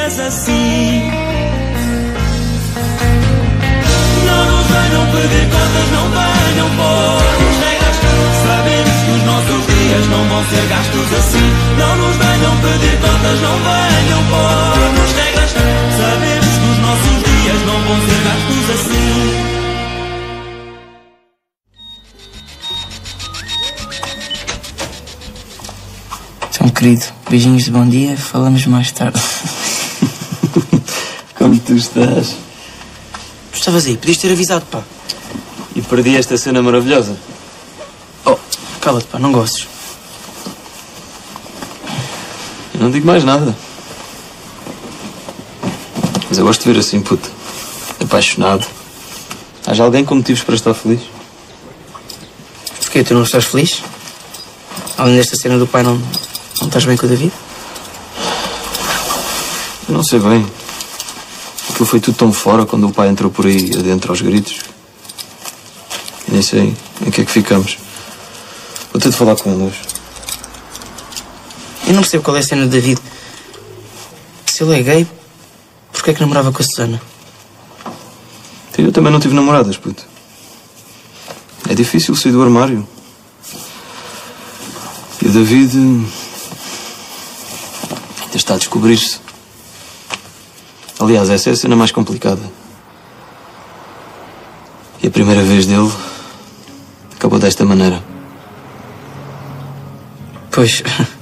dias assim. Não nos venham pedir contas, não venham pôr-nos regras. Sabemos que os nossos dias não vão ser gastos assim. Não nos venham pedir contas, não venham pôr-nos regras. Sabemos que os nossos dias não vão ser gastos assim. Então, querido, beijinhos de bom dia, falamos mais tarde. Como tu estás? Estavas aí, podias ter avisado, pá. E perdi esta cena maravilhosa. Oh, cala-te, pá, não gostes. Eu não digo mais nada. Mas eu gosto de ver assim, puto. Apaixonado. Há alguém com motivos para estar feliz? Porquê? Tu não estás feliz? Além desta cena do pai, não estás bem com o David? Eu não sei bem. Aquilo foi tudo tão fora quando o pai entrou por aí adentro aos gritos. E nem sei em que é que ficamos. Vou ter de falar com ele hoje. Eu não percebo qual é a cena do David. Se ele é gay, porquê é que namorava com a Susana? Eu também não tive namoradas, puto. É difícil sair do armário. E o David ainda está a descobrir-se. Aliás, essa é a cena mais complicada. E a primeira vez dele acabou desta maneira. Pois.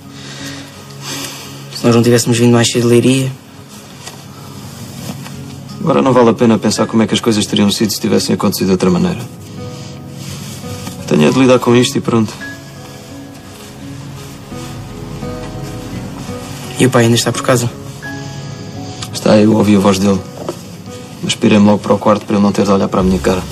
Se nós não tivéssemos vindo mais cedo de Leiria. Agora não vale a pena pensar como é que as coisas teriam sido se tivessem acontecido de outra maneira. Tenho de lidar com isto e pronto. E o pai ainda está por casa? Está, eu ouvi a voz dele. Mas pirei-me logo para o quarto para ele não ter de olhar para a minha cara.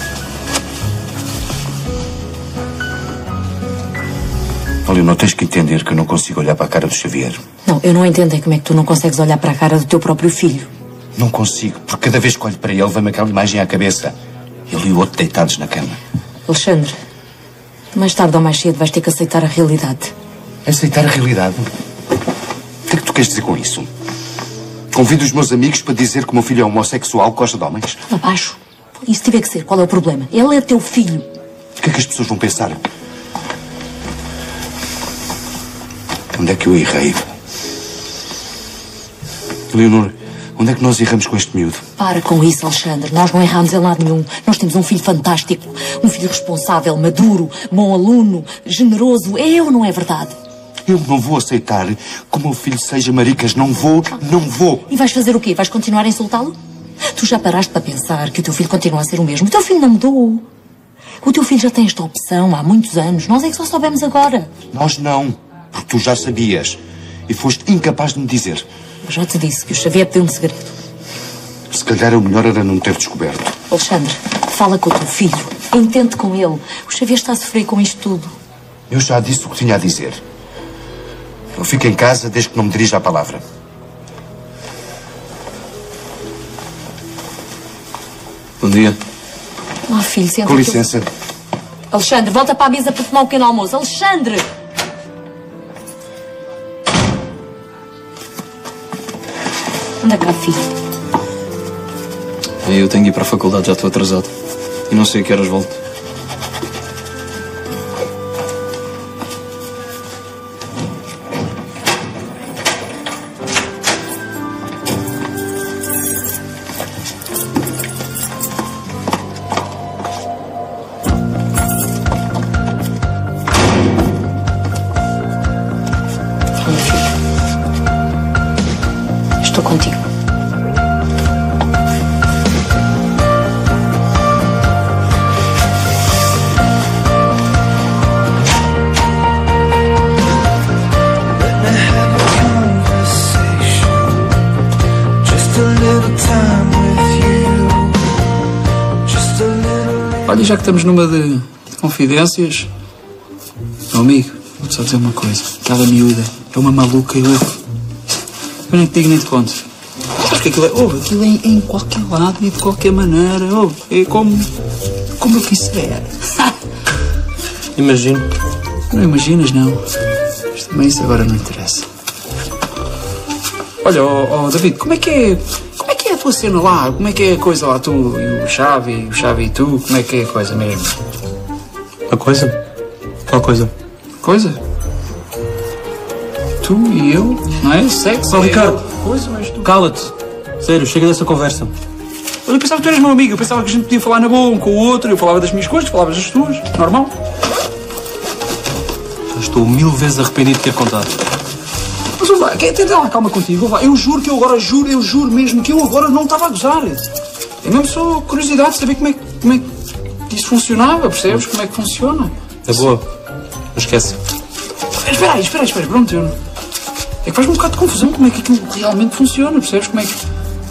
Olha, não tens que entender que eu não consigo olhar para a cara do Xavier. Não, eu não entendo é como é que tu não consegues olhar para a cara do teu próprio filho. Não consigo, porque cada vez que olho para ele vem-me aquela imagem à cabeça. Ele e o outro deitados na cama. Alexandre, mais tarde ou mais cedo vais ter que aceitar a realidade. Aceitar a realidade? O que é que tu queres dizer com isso? Convido os meus amigos para dizer que o meu filho é homossexual, gosta de homens? Abaixo. E se tiver que ser, qual é o problema? Ele é teu filho. O que é que as pessoas vão pensar? Onde é que eu errei? Leonor, onde é que nós erramos com este miúdo? Para com isso, Alexandre. Nós não erramos em lado nenhum. Nós temos um filho fantástico. Um filho responsável, maduro, bom aluno, generoso. É ou não é verdade? Eu não vou aceitar que o meu filho seja maricas. Não vou, não vou. E vais fazer o quê? Vais continuar a insultá-lo? Tu já paraste para pensar que o teu filho continua a ser o mesmo. O teu filho não mudou. O teu filho já tem esta opção há muitos anos. Nós é que só soubemos agora. Nós não. Porque tu já sabias. E foste incapaz de me dizer. Eu já te disse que o Xavier pediu um segredo. Se calhar o melhor era não ter descoberto. Alexandre, fala com o teu filho. Entende com ele. O Xavier está a sofrer com isto tudo. Eu já disse o que tinha a dizer. Eu fico em casa desde que não me dirija a palavra. Bom dia. Ah, filho, senta. Com licença. Alexandre, volta para a mesa para tomar um pequeno almoço. Alexandre! Anda cá, filho. Eu tenho de ir para a faculdade, já estou atrasado. E não sei a que horas volto. Estou contigo. Olha, já que estamos numa de confidências, meu amigo, vou-te só dizer uma coisa. Aquela miúda é uma maluca e eu nem te digo nem te conto. Sabes que aquilo é, aquilo é em qualquer lado e de qualquer maneira. É como eu quiser. Imagino. Não imaginas, não. Mas também isso agora não interessa. Olha, David, como é que é a tua cena lá? Como é que é a coisa lá? Tu e o Xavi e tu, como é que é a coisa mesmo? A coisa? Qual coisa? Coisa? Tu e eu, não é? Sexo? Oh, Ricardo, coisa, mas tu... cala-te. Sério, chega dessa conversa. Eu pensava que tu eras meu amigo, eu pensava que a gente podia falar na boa um com o outro, eu falava das minhas coisas, falavas das tuas, normal. Já estou 1000 vezes arrependido de ter contado. Mas ouve lá, tenta lá calma contigo, ouve lá. Eu juro que eu juro mesmo que eu agora não estava a gozar. É mesmo só curiosidade de saber como é que isso funcionava, percebes? Como é que funciona. É boa, não esquece. Espera aí, pronto, é que faz-me um bocado de confusão como é que aquilo realmente funciona, percebes? Como é que...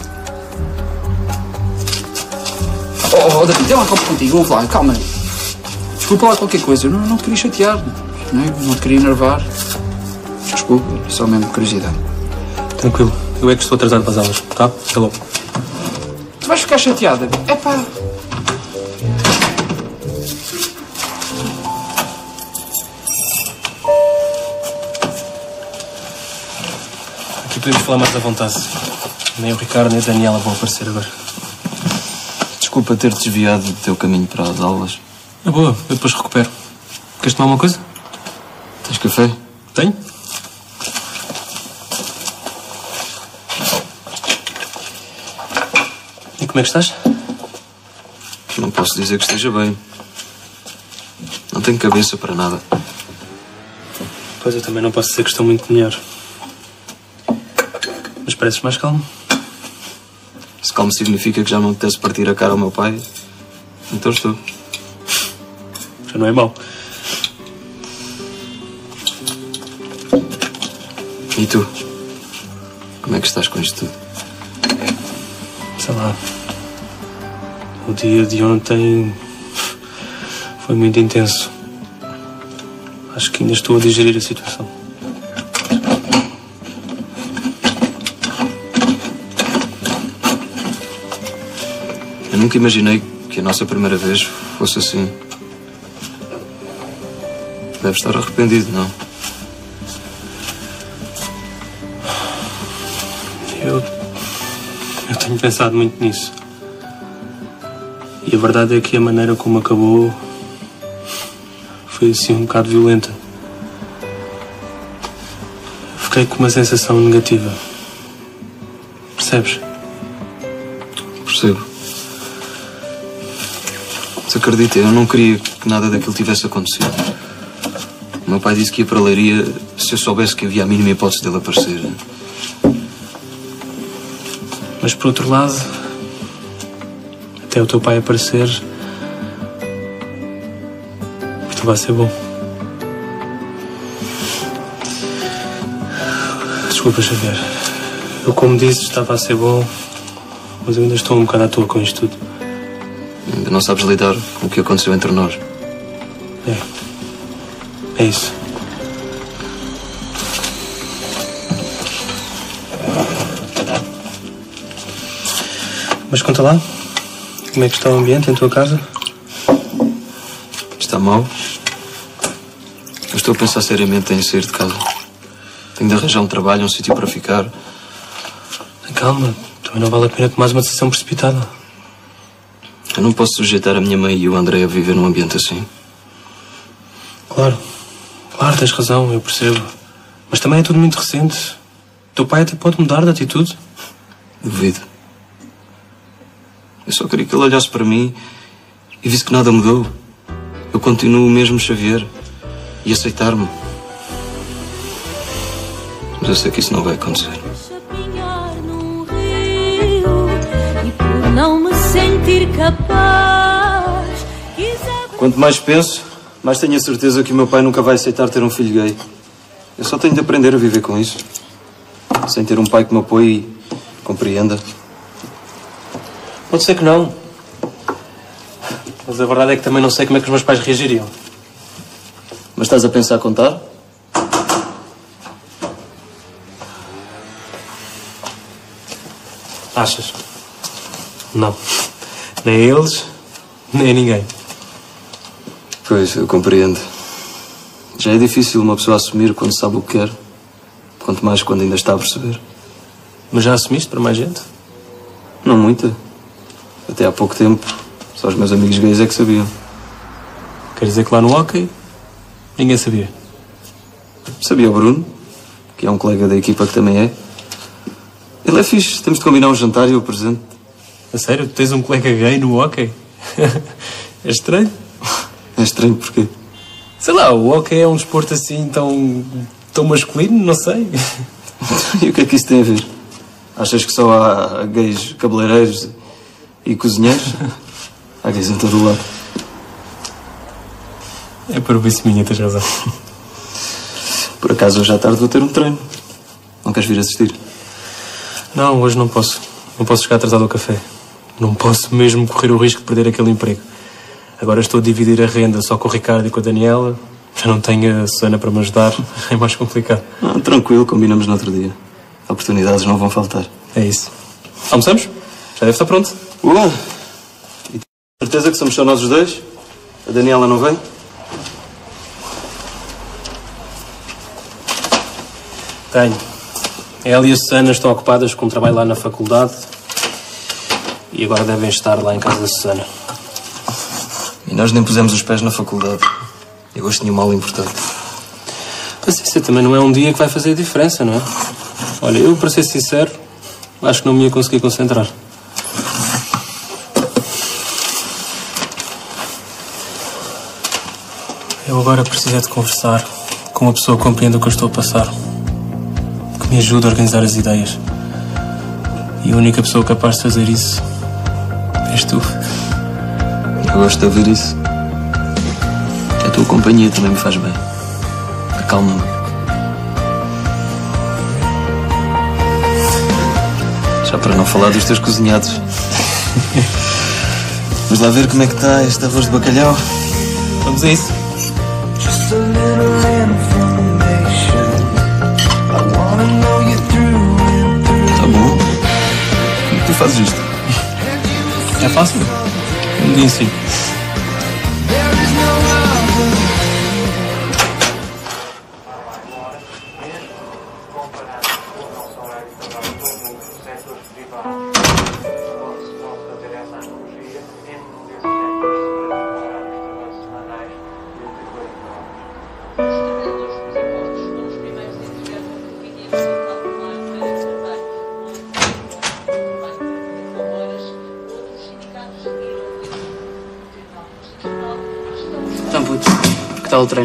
Oh, David, tem lá calma contigo, ouve lá, calma. Desculpa lá qualquer coisa, eu não te queria chatear, não te queria enervar. Desculpa, só mesmo curiosidade. Tranquilo, eu é que estou atrasado para as aulas, tá? Até logo. Tu vais ficar chateada? Epá... Aqui podemos falar mais à vontade. Nem o Ricardo nem a Daniela vão aparecer agora. Desculpa ter desviado do teu caminho para as aulas. É boa, eu depois recupero. Queres tomar uma coisa? Tens café? Tenho? E como é que estás? Não posso dizer que esteja bem. Não tenho cabeça para nada. Pois eu também não posso dizer que estou muito melhor. Mas pareces mais calmo. Se calmo significa que já não me apetece partir a cara ao meu pai, então estou. Já não é mau. E tu? Como é que estás com isto tudo? Sei lá. O dia de ontem foi muito intenso. Acho que ainda estou a digerir a situação. Eu nunca imaginei que a nossa primeira vez fosse assim. Deve estar arrependido, não? Eu tenho pensado muito nisso. E a verdade é que a maneira como acabou foi assim um bocado violenta. Fiquei com uma sensação negativa. Percebes? Percebo. Mas acredita, eu não queria que nada daquilo tivesse acontecido. O meu pai disse que ia para a Leiria se eu soubesse que havia a mínima hipótese dele aparecer. Mas por outro lado, até o teu pai aparecer, isto vai ser bom. Desculpa, Xavier. Eu, como disse, estava a ser bom, mas eu ainda estou um bocado à toa com isto tudo. Ainda não sabes lidar com o que aconteceu entre nós. É isso. Mas conta lá, como é que está o ambiente em tua casa? Está mal. Eu estou a pensar seriamente em sair de casa. Tenho de arranjar um trabalho, um sítio para ficar. Calma, também não vale a pena tomar uma decisão precipitada. Eu não posso sujeitar a minha mãe e o André a viver num ambiente assim. Claro, tens razão, eu percebo. Mas também é tudo muito recente. O teu pai até pode mudar de atitude. Duvido. Eu só queria que ele olhasse para mim e visse que nada mudou. Eu continuo o mesmo Xavier e aceitar-me. Mas eu sei que isso não vai acontecer. Não me sentir capaz. Quanto mais penso, mais tenho a certeza que o meu pai nunca vai aceitar ter um filho gay. Eu só tenho de aprender a viver com isso. Sem ter um pai que me apoie e compreenda. Pode ser que não. Mas a verdade é que também não sei como é que os meus pais reagiriam. Mas estás a pensar contar? Achas? Não. Nem eles, nem ninguém. Pois, eu compreendo. Já é difícil uma pessoa assumir quando sabe o que quer. Quanto mais quando ainda está a perceber. Mas já assumiste para mais gente? Não muita. Até há pouco tempo, só os meus amigos gays é que sabiam. Quer dizer que lá no hockey ninguém sabia? Sabia o Bruno, que é um colega da equipa que também é. Ele é fixe, temos de combinar um jantar e eu presente. A sério? Tu tens um colega gay no hockey? É estranho. É estranho porquê? Sei lá, o hockey é um desporto assim tão masculino, não sei. E o que é que isso tem a ver? Achas que só há gays cabeleireiros e cozinheiros? Há gays em todo o lado. É para o isso minha, tens razão. Por acaso hoje à tarde vou ter um treino. Não queres vir assistir? Não, hoje não posso. Não posso chegar atrasado ao café. Não posso mesmo correr o risco de perder aquele emprego. Agora estou a dividir a renda só com o Ricardo e com a Daniela. Já não tenho a Susana para me ajudar. É mais complicado. Não, tranquilo, combinamos no outro dia. Oportunidades não vão faltar. É isso. Almoçamos? Já deve estar pronto. Bom. E tens certeza que somos só nós os dois? A Daniela não vem? Tenho. Ela e a Susana estão ocupadas com um trabalho lá na faculdade e agora devem estar lá em casa da Susana. E nós nem pusemos os pés na faculdade. Eu hoje tinha um mal importante. Paciência, também não é um dia que vai fazer a diferença, não é? Olha, eu, para ser sincero, acho que não me ia conseguir concentrar. Eu agora preciso é de conversar com uma pessoa que compreenda o que eu estou a passar. Que me ajude a organizar as ideias. E a única pessoa capaz de fazer isso és tu. Eu gosto de ouvir isso. A tua companhia também me faz bem. Acalma-me. Já para não falar dos teus cozinhados. Vamos lá ver como é que está este arroz de bacalhau. Vamos a isso. Tá bom. Como é que tu fazes isto? É fácil. Um dia sim. Então, puto, que tal o treino?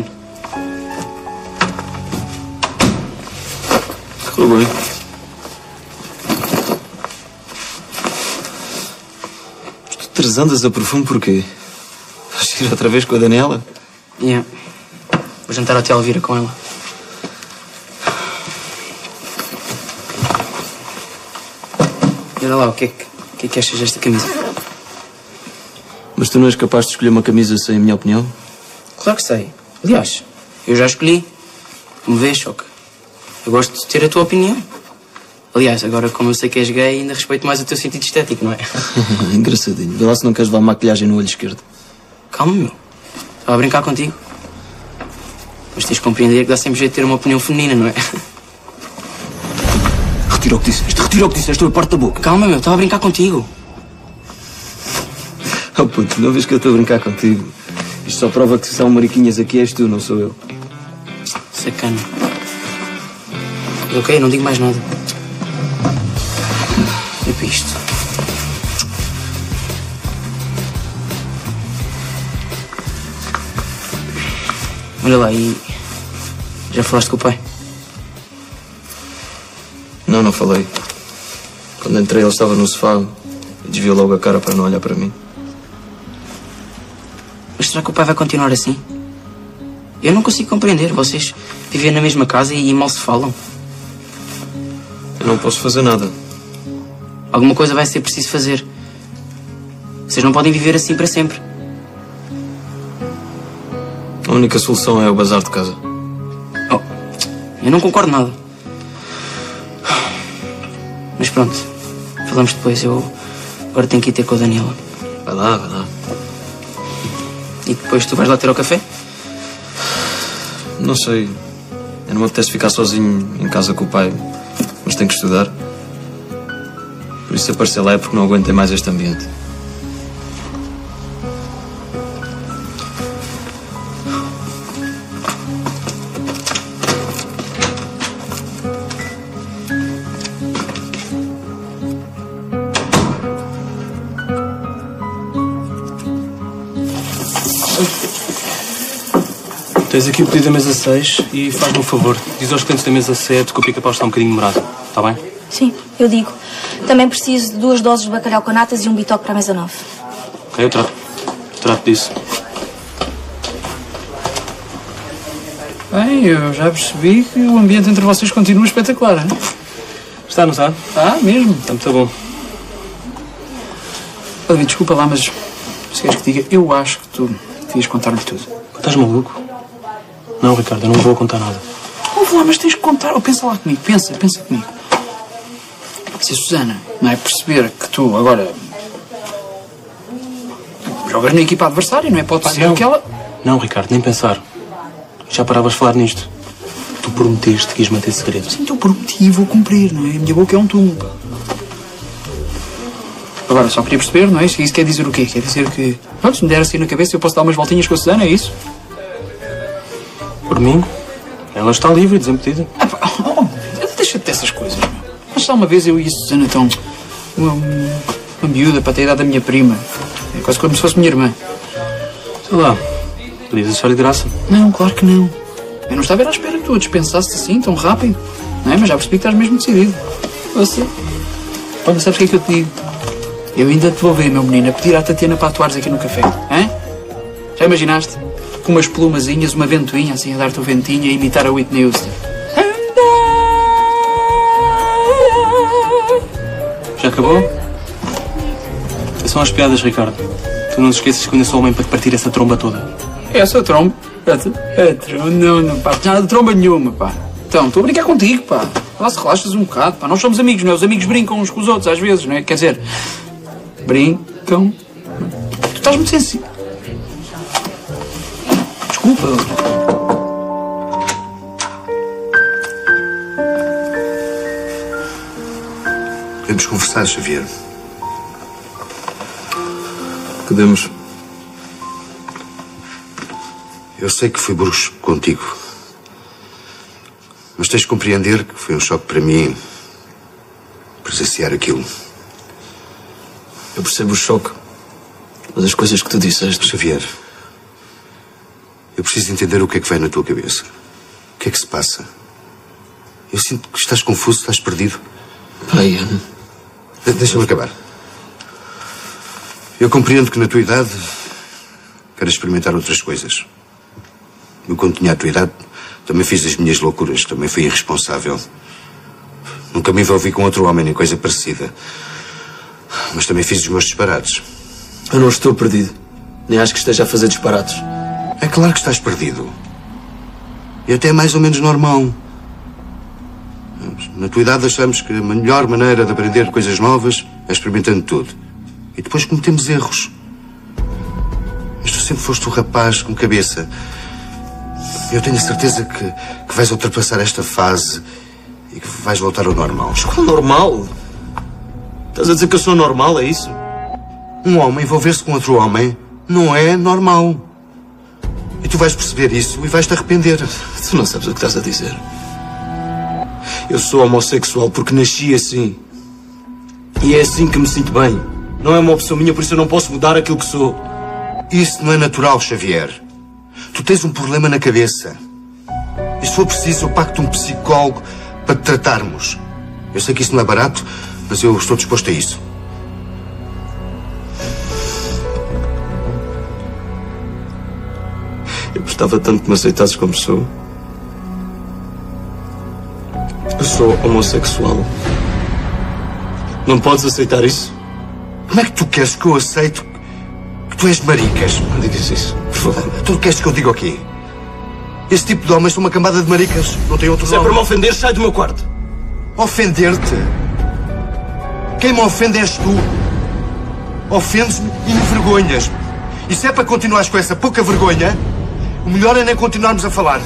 Correu bem. Mas tu 3 andas a perfume porquê? Vais ir outra vez com a Daniela? Yeah. Vou jantar até a Elvira com ela. E olha lá, o que é que achas desta camisa? Mas tu não és capaz de escolher uma camisa sem a minha opinião? Claro que sei. Aliás, eu já escolhi. Como vês, Choque. Eu gosto de ter a tua opinião. Aliás, agora como eu sei que és gay, ainda respeito mais o teu sentido estético, não é? Engraçadinho. Vê lá se não queres levar maquilhagem no olho esquerdo. Calma, meu. Estava a brincar contigo. Mas tens de compreender que dá sempre jeito de ter uma opinião feminina, não é? Retira o que disseste. Retira o que disseste. Eu parto da boca. Calma, meu. Estava a brincar contigo. Oh puto, não vês que eu estou a brincar contigo? Isto só prova que se são mariquinhas aqui és tu, não sou eu. Sacana. Ok, não digo mais nada. E para isto. Olha lá, e já falaste com o pai? Não falei. Quando entrei ele estava no sofá e desviou logo a cara para não olhar para mim. Mas será que o pai vai continuar assim? Eu não consigo compreender. Vocês vivem na mesma casa e mal se falam. Eu não posso fazer nada. Alguma coisa vai ser preciso fazer. Vocês não podem viver assim para sempre. A única solução é o bazar de casa. Oh, eu não concordo nada. Mas pronto, falamos depois. Eu agora tenho que ir ter com a Daniela. Vai lá, vai lá. E depois tu vais lá ter ao café? Não sei. Eu não me apetece ficar sozinho em casa com o pai. Mas tenho que estudar. Por isso aparecer lá é porque não aguentei mais este ambiente. Tens aqui o pedido da mesa 6 e faz-me um favor. Diz aos clientes da mesa 7 que o pica-pau está um bocadinho demorado. Está bem? Sim, eu digo. Também preciso de 2 doses de bacalhau com natas e um bitoque para a mesa 9. Ok, eu trato disso. Bem, eu já percebi que o ambiente entre vocês continua espetacular, hein? Está, não está? Está mesmo. Está muito bom. David, desculpa lá, mas se queres que diga, eu acho que tu devias contar-lhe tudo. Estás maluco? Não, Ricardo, eu não vou contar nada. Ouve lá, mas tens que contar. Ou pensa lá comigo, pensa comigo. Se a Susana, não é, perceber que tu agora jogas na equipa adversária, não é? Pode ser que ela... Não, Ricardo, nem pensar. Já paravas de falar nisto. Tu prometeste que ias manter segredo. Sim, eu prometi e vou cumprir, não é? A minha boca é um túmulo. Agora, só queria perceber, não é? Isso quer dizer o quê? Quer dizer que... Olha, se me der assim na cabeça, eu posso dar umas voltinhas com a Susana, é isso? Por mim, ela está livre, desimpedida. Deixa-te dessas coisas, meu. Mas só uma vez eu e a Susana estão... Uma miúda para ter a idade da minha prima. É quase como se fosse minha irmã. Sei lá, podias deixar de graça. Não, claro que não. Eu não estava à espera que tu a dispensasses assim, tão rápido. Não é? Mas já percebi que estás mesmo decidido. Você. Olha, sabes o que é que eu te digo? Eu ainda te vou ver, meu menino, a pedir à Tatiana para atuares aqui no café. Hã? Já imaginaste? Com umas plumazinhas, uma ventoinha, assim, a dar-te o ventinho e a imitar a Whitney Houston. Já acabou? São as piadas, Ricardo. Tu não te esqueças que eu ainda sou homem para te partir essa tromba toda. Essa tromba? Não, pá. Nada de tromba nenhuma, pá. Então, estou a brincar contigo, pá. Lá se relaxas um bocado, pá. Nós somos amigos, não é? Os amigos brincam uns com os outros, às vezes, não é? Quer dizer, brincam... Tu estás muito sensível. Desculpa. Podemos conversar, Xavier. Podemos. Eu sei que fui bruxo contigo. Mas tens de compreender que foi um choque para mim presenciar aquilo. Eu percebo o choque. Mas as coisas que tu disseste... Xavier, eu preciso entender o que é que vai na tua cabeça. O que é que se passa? Eu sinto que estás confuso, estás perdido. Pai, Deixa-me acabar. Eu compreendo que na tua idade queres experimentar outras coisas. Eu, quando tinha a tua idade, também fiz as minhas loucuras, também fui irresponsável. Nunca me envolvi com outro homem, nem coisa parecida. Mas também fiz os meus disparates. Eu não estou perdido. Nem acho que esteja a fazer disparates. É claro que estás perdido. E até é mais ou menos normal. Na tua idade achamos que a melhor maneira de aprender coisas novas é experimentando tudo. E depois cometemos erros. Mas tu sempre foste um rapaz com cabeça. Eu tenho a certeza que vais ultrapassar esta fase e que vais voltar ao normal. Mas qual normal? Estás a dizer que eu sou normal, é isso? Um homem envolver-se com outro homem não é normal. E tu vais perceber isso e vais-te arrepender. Tu não sabes o que estás a dizer. Eu sou homossexual porque nasci assim. E é assim que me sinto bem. Não é uma opção minha, por isso eu não posso mudar aquilo que sou. Isso não é natural, Xavier. Tu tens um problema na cabeça. E se for preciso, eu pacto um psicólogo para te tratarmos. Eu sei que isso não é barato, mas eu estou disposto a isso. Eu gostava tanto que me aceitasses como sou. Eu sou homossexual. Não podes aceitar isso? Como é que tu queres que eu aceite que tu és maricas? Não digas isso, por favor. Tu queres que eu diga o quê? Esse tipo de homens são uma cambada de maricas. Não tem outro Se é nome. para me ofender, sai do meu quarto. Ofender-te? Quem me ofende és tu. Ofendes-me e me vergonhas. E se é para continuares com essa pouca vergonha, o melhor é nem continuarmos a falar.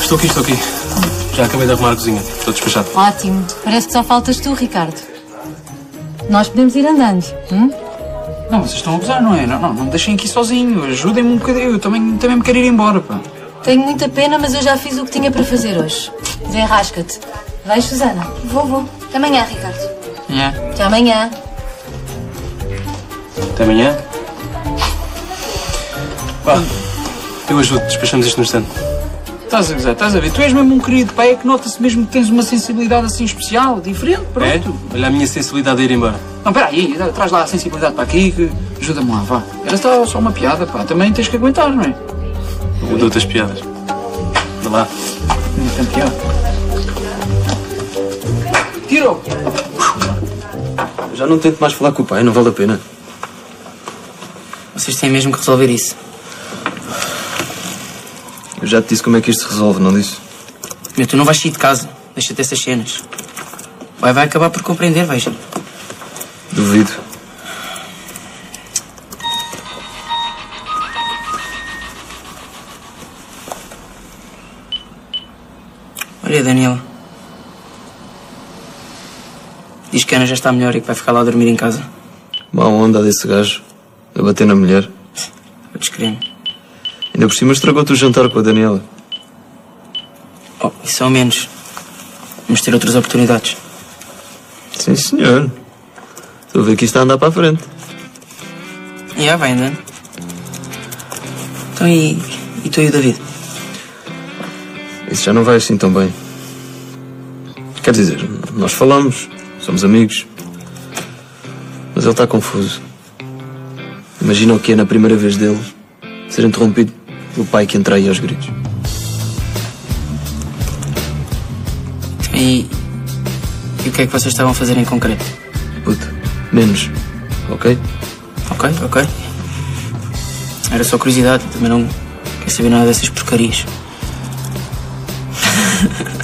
Estou aqui. Já acabei de arrumar a cozinha. Estou despachado. Ótimo. Parece que só faltas tu, Ricardo. Nós podemos ir andando. Não, vocês estão a abusar, não é? Não me deixem aqui sozinho. Ajudem-me um bocadinho. Eu também me quero ir embora, pá. Tenho muita pena, mas eu já fiz o que tinha para fazer hoje. Desenrasca-te. Vais, Susana? Vou. Até amanhã, Ricardo. Até amanhã. Até amanhã. Vá. Eu ajudo. Despachamos isto no instante. Estás a ver? Tu és mesmo um querido, pá. É que nota-se mesmo que tens uma sensibilidade assim especial, diferente, pronto. É? Olha a minha sensibilidade a ir embora. Não, espera aí. Traz lá a sensibilidade para aqui, que ajuda-me lá, vá. Era só uma piada, pá. Também tens que aguentar, não é? Eu dou-te as piadas. Vá lá. Não tem piada. Tirou! Já não tento mais falar com o pai, não vale a pena. Vocês têm mesmo que resolver isso. Eu já te disse como é que isto se resolve, não disse? Meu, tu não vais sair de casa. Deixa-te essas cenas. O pai vai acabar por compreender, veja. Duvido. Olha, Daniela. Diz que a Ana já está melhor e que vai ficar lá a dormir em casa. Má onda desse gajo. A bater na mulher. Vou descrever. Ainda por cima estragou-te o jantar com a Daniela. Oh, isso ao menos. Vamos ter outras oportunidades. Sim, senhor. Estou a ver que isto está a andar para a frente. Vai andando. Então e tu e o David? Isso já não vai assim tão bem. Quer dizer, nós falamos, somos amigos. Mas ele está confuso. Imagina o que é na primeira vez dele ser interrompido pelo pai que entra aí aos gritos. E o que é que vocês estavam a fazer em concreto? Puto, menos, ok? Ok. Era só curiosidade, também não quero saber nada dessas porcarias.